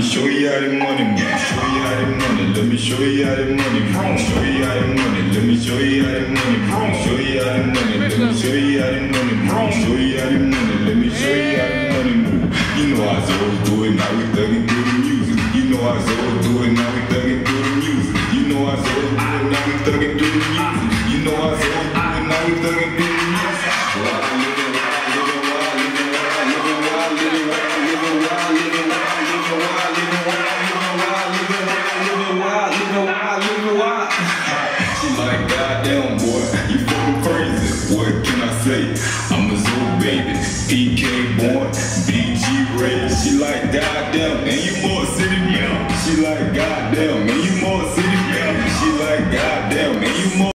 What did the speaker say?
show you how to money move. Show you how to money. Let me show you how to money move. Show you how to money. Let me show you how to money move. Show you how to money. Let me show you how to money move. Show you how to money. Let me show you how to money move. You know how Zoe do it. Now we thugging through the music. You know how Zoe do it. Now we thugging through the music. You know how Zoe do it. Now we thugging through the music. You know how Zoe do it. Now we thugging through the music. Like goddamn boy, you fucking crazy. What can I say? I'm a Zoe baby. PK